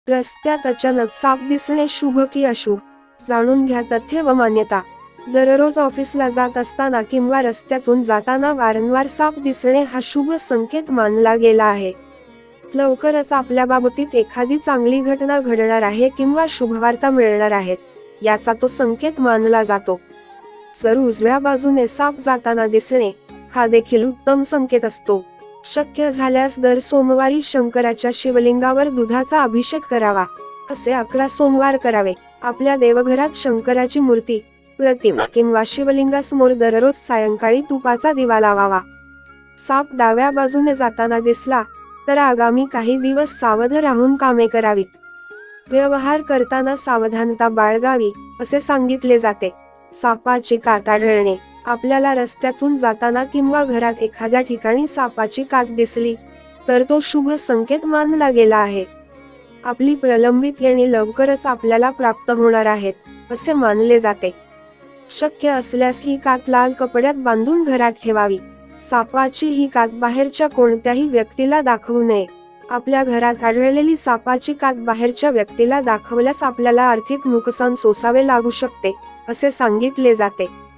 रस्त्यात अचानक साप दिसणे शुभ की अशुभ? जाणून घ्या तथ्य व मान्यता. दररोज ऑफिसला जात असताना किंवा रस्त्यातून जाताना वारंवार साप दिसणे हा शुभ संकेत मानला गेला आहे. लवकरच आपल्या बाबतीत एखादी चांगली घटना घडणार आहे किंवा शुभवार्ता मिळणार आहेत, याचा तो संकेत मानला जातो. जर उजव्या बाजूने साप जाताना दिसणे, हा देखील उत्तम संकेत असतो. शक्य झाल्यास दर सोमवारी शंकराच्या शिवलिंगावर दुधाचा अभिषेक करावा. असे 11 सोमवार करावे. आपल्या देवघरात शंकराची मूर्ती, प्रतिमा किंवा शिवलिंगासमोर दररोज सायंकाळी तुपाचा दिवा लावावा. साप डाव्या बाजूने जाताना दिसला तर आगामी काही दिवस सावध राहून कामे करावीत. व्यवहार करताना सावधानता बाळगावी असे सांगितले जाते. सापाची कात आढळणे. आपल्याला रस्त्यातून जाताना किंवा घरात एखाद्या ठिकाणी सापाची कात दिसली तर तो शुभ संकेत मानला गेला आहे. आपली प्रलंबित येणे लवकरच आपल्याला प्राप्त होणार आहेत असे मानले जाते. शक्य असल्यास ही कात लाल कपड्यात बांधून घरात ठेवावी. सापाची ही कात बाहेरच्या कोणत्याही व्यक्तीला दाखवू नये. आपल्या घरात आढळलेली सापाची कात बाहेरच्या व्यक्तीला दाखवल्यास आपल्याला आर्थिक नुकसान सोसावे लागू शकते असे सांगितले जाते.